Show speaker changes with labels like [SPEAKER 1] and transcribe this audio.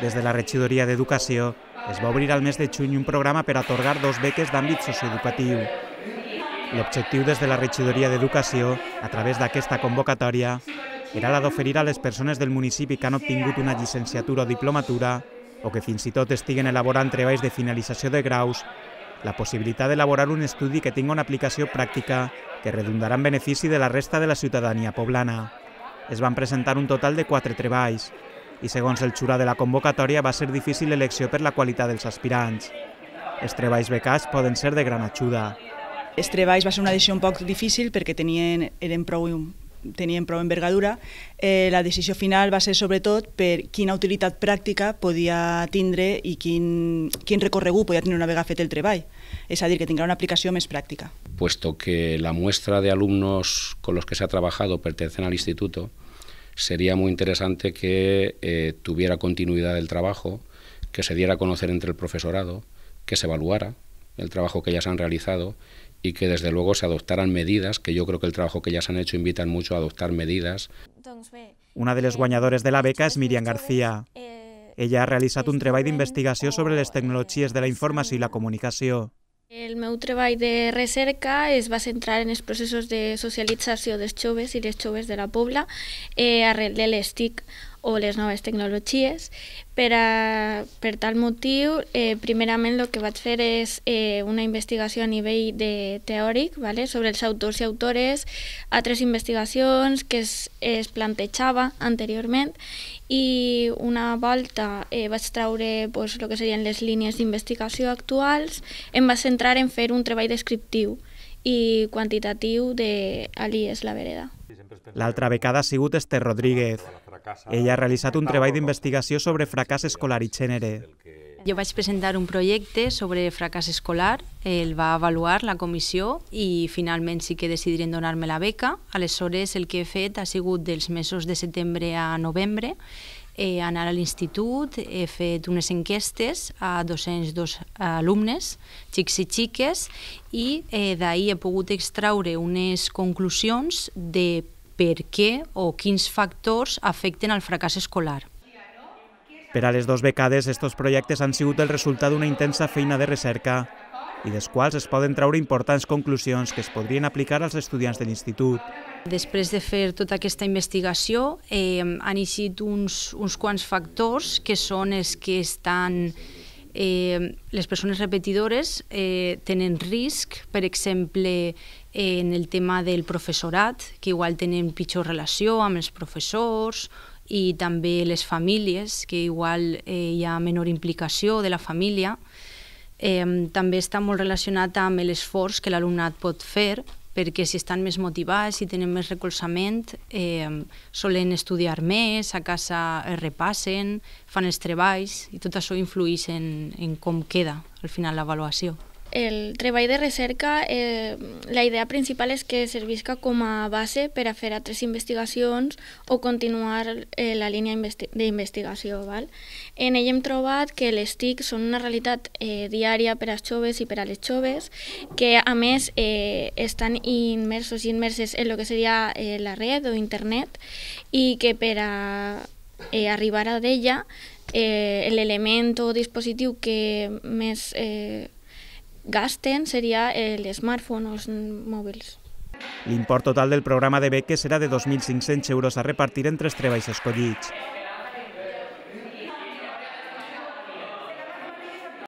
[SPEAKER 1] Des de la regidoria d'Educació es va obrir al mes de juny un programa per atorgar 2 beques d'àmbit socioeducatiu. L'objectiu des de la regidoria d'Educació, a través d'aquesta convocatòria, era la d'oferir a les persones del municipi que han obtingut una llicenciatura o diplomatura o que fins i tot estiguen elaborant treballs de finalització de graus, la possibilitat d'elaborar un estudi que tingui una aplicació pràctica que redundarà en benefici de la resta de la ciutadania poblana. Es van presentar un total de 4 treballs i, segons el jurat de la convocatòria, va ser difícil l'elecció per la qualitat dels aspirants. Els treballs becats poden ser de gran ajuda.
[SPEAKER 2] Els treballs va ser una decisió un poc difícil perquè tenien prou envergadura. La decisió final va ser sobretot per quina utilitat pràctica podia tindre i quin recorregut podia tenir una vegada fet el treball. És a dir, que tindrà una aplicació més pràctica.
[SPEAKER 3] Puesto que la muestra de alumnos con los que se ha trabajado pertenecen al instituto, sería muy interesante que tuviera continuidad el trabajo, que se diera a conocer entre el profesorado, que se evaluara el trabajo que ya se han realizado y que desde luego se adoptaran medidas, que yo creo que el trabajo que ya se han hecho invitan mucho a adoptar medidas.
[SPEAKER 1] Una de les guanyadores de la beca és Míriam García. Ella ha realitzat un treball d'investigació sobre les tecnologies de la informació i la comunicació.
[SPEAKER 4] El meu treball de recerca es va centrar en els processos de socialització dels joves i les joves de la Pobla arrel de les TIC o les noves tecnologies. Per tal motiu, primerament el que vaig fer és una investigació a nivell teòric sobre els autors i autores, altres investigacions que es plantejava anteriorment, i una volta vaig treure el que serien les línies d'investigació actuals, em vaig centrar en fer un treball descriptiu i quantitatiu d'Alies la Vereda.
[SPEAKER 1] L'altra becada ha sigut Esther Rodríguez. Ella ha realitzat un treball d'investigació sobre fracàs escolar i gènere.
[SPEAKER 5] Jo vaig presentar un projecte sobre fracàs escolar, el va avaluar la comissió i finalment sí que decidiren donar-me la beca. Aleshores el que he fet ha sigut dels mesos de setembre a novembre, anar a l'institut, he fet unes enquestes a 202 alumnes, xics i xiques, i d'ahir he pogut extraure unes conclusions de per què o quins factors afecten al fracàs escolar.
[SPEAKER 1] Per a les 2 becades, aquests projectes han sigut el resultat d'una intensa feina de recerca i dels quals es poden treure importants conclusions que es podrien aplicar als estudiants de l'institut.
[SPEAKER 5] Després de fer tota aquesta investigació, han eixit uns quants factors que són els que estan... Les persones repetidores tenen risc, per exemple, en el tema del professorat, que igual tenen pitjor relació amb els professors, i també les famílies, que igual hi ha menor implicació de la família. També està molt relacionat amb l'esforç que l'alumnat pot fer, perquè si estan més motivats, si tenen més recolzament, solen estudiar més, a casa es repassen, fan els treballs, i tot això influeix en com queda al final l'avaluació.
[SPEAKER 4] El treball de recerca, la idea principal és que servisca com a base per a fer altres investigacions o continuar la línia d'investigació. En ell hem trobat que les TIC són una realitat diària per als joves i per a les joves, que a més estan immersos i immerses en el que seria la red o internet, i que per a arribar a d'ella l'element o dispositiu que més gasten seria l'smartphone o els mòbils.
[SPEAKER 1] L'import total del programa de beques serà de 2.500 euros a repartir entre els treballs escollits.